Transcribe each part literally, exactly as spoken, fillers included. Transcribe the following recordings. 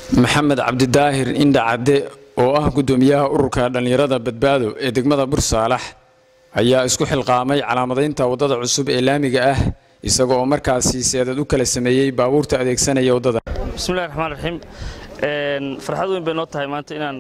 محمد عبد الداهر إن عدي oo ah gudoomiyaha ururka dhalinyarada badbaado ee degmada Bursalax ayaa isku xilqaamay calaamadeynta wadada cusub ee laamiga ah isagoo markaasi seedad u kala sameeyay baabuurta adeegsanaya wadada. Bismillahir Rahmaanir Rahiim. Een farxad weyn bay noo tahay maanta inaan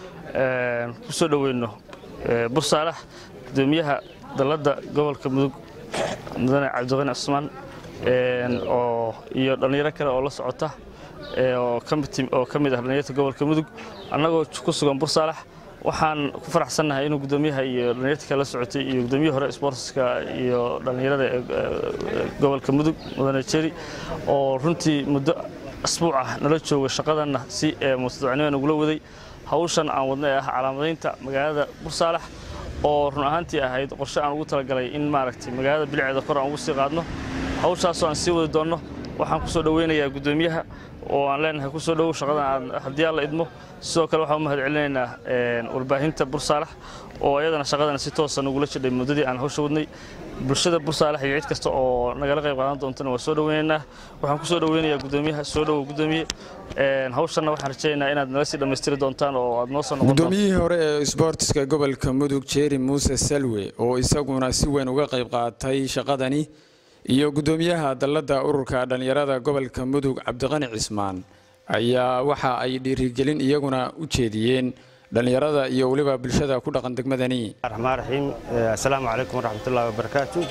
een ku soo dhaweyno Bursalax gudoomiyaha dalada gobolka Mudug Mudane Cabdiqani Cusmaan een oo iyo dhalinyaro kale oo la socota oo kamid oo kamid ah dhalinyarada gobolka Mudug annagoo ku sugan Bursalax waxaan ku faraxsanahay inuu gudoomiyaha iyo dhalinyarada kala socotay iyo gudoomiyaha hore sportska iyo dhalinyarada gobolka Mudug Mudane Jeri oo runtii muddo asbuuc ah nala jooga shaqadana si mustaqbalka ugu waday hawshan aan wadnay ah calaamadeynta magaalada Bursalax oo run ahaantii ahayd qorshe aan ugu talagalay in maaragtay magaalada bilicda kor aan ugu sii qaadno hawshaas oo aan sii wadi doono waxaan ku soo dhaweynayaa gudoomiyaha oo aan leenahay ku soo dhaw shaqadan hadii la idmo sidoo kale waxaan u mahad celinaynaa een warbaahinta Bursalax oo ayadana shaqadan si toos ah ugu la jidhay muddadii aan hawsha wadnay bulshada Bursalax iyo cid kasta oo nagala qayb qaadan doonta waa soo dhaweynaynaa waxaan ku soo dhaweynayaa gudoomiyaha soo dhaw gudoomiye een hawshana waxaan rajaynaynaa inaad nala sii dhameystiri doontaan oo aad noo soo noqoto gudoomiyihii hore ee sportska gobolka Mudug Jeri Muuse Salwe oo isaguna si weyn uga qayb qaatay shaqadani iyo gudoomiyaha dalada ururka dhalinyarada gobolka Mudug Cabdiqani Cusmaan ayaa waxa ay dhiirigelin iyaguna u jeediyeen dhalinyarada iyo waliba bulshada ku dhaqan degmadani. Rahmaan Rahiim. Assalaamu alaykum warahmatullaahi wabarakaatuh.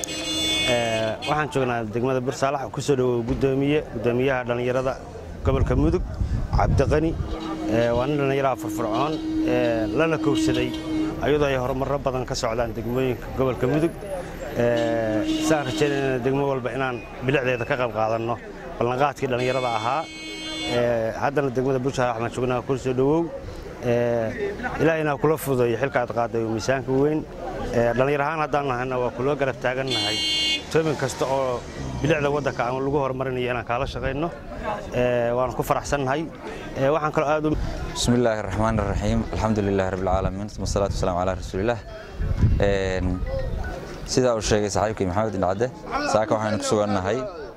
Ee waxaan joognaa degmada Bursalax ku soo dhaw gudoomiye gudoomiyaha dhalinyarada gobolka Mudug Cabdiqani ee waan dhalinyarada firfircoon ee lana kowsaday ayadoo ay horumar badan ka socdaan degmooyinka gobolka Mudug ee saan rajaynayna degmo walba inaan bilicdeeda ka qayb qaadano ballanqaadkii dhalinyarada ahaa ee haddana degmada Bursalax waxaan joognaa ku soo dhawow ee ilaahayna kula fududeeyo xilka aad qaaday miisaanka weyn ee dhalinyarahan haddaan nahayna waa kula garab taagannahay toban kasta oo bilicda waddanka aan lagu horumarinayo inaan kala shaqeyno ee waan ku faraxsanahay ee waxaan kala aad Bismillahir Rahmaanir Rahiim. Alxamdulillaahi rabbil caalamiin. Wassalatu wassalamu ala rasuulillah. Een sida uu sheegay saaxiibkii Maxamed Indhacde saaka waxaan ku suganahay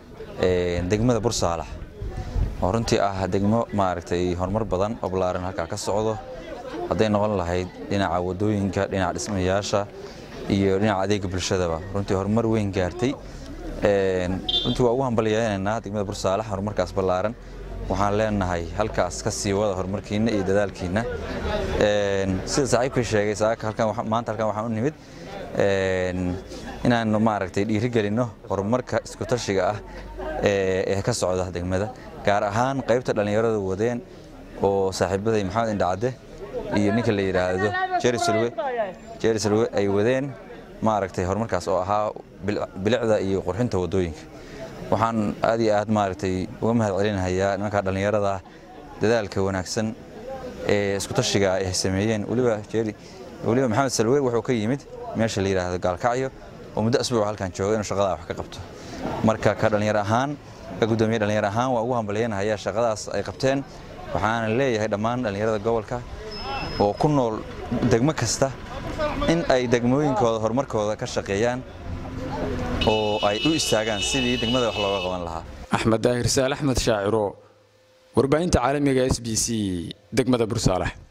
ee degmada Bursalax oo runtii ah degmo maaragtay horumar badan oo balaaran halka ka socdo haday noqon lahayd dhinaca wadooyinka dhinaca dhismayaasha iyo dhinaca adeegga bulshada runtii horumar weyn gaartay ee runtii waa ugu hambalyeynaa degmada Bursalax horumarkaas balaaran waxaan leenahay halkaas ka sii wada horumarkiina iyo dadaalkiina ee sida saaxiibkii sheegay saaka halkan maanta halkan waxaan u nimid een inaan maaragtay dhiirigelino horumarka isku tashiga ah ee ka socda degmada gaar ahaan qaybta dhalinyarada wadeen oo saaxiibaday Maxamed Indhacde iyo ninka la yiraahdo Jeri Salwe Jeri Salwe ay wadeen maaragtay horumarkaas oo ahaa bilicda iyo qurxinta wadooyinka waxaan aad iyo aad maaragtay uga mahad celinayaa nimanka dhalinyarada dadaalka wanaagsan ee isku tashiga ay sameeyeen waliba Jeri waliba Maxamed Salwe wuxuu ka yimid meesha la yiraahdo Gaalkacyo oo muddo asbuuc halkan joogay inuu shaqada wax ka qabto marka ka dhalinyaro ahaan ka gudoomiye dhalinyaro ahaan waa ugu hambalyeynaya shaqadaas ay qabteen waxaan leeyahay dhammaan dhalinyarada gobolka oo ku nool degmo kasta in ay degmooyinkooda horumarkooda ka shaqeeyaan oo ay u istaagaan sidii degmada wax looga qaban lahaa. Axmed Daahir Saal Axmed Shaaciro warbaahinta caalamiga S B C degmada Bursalax.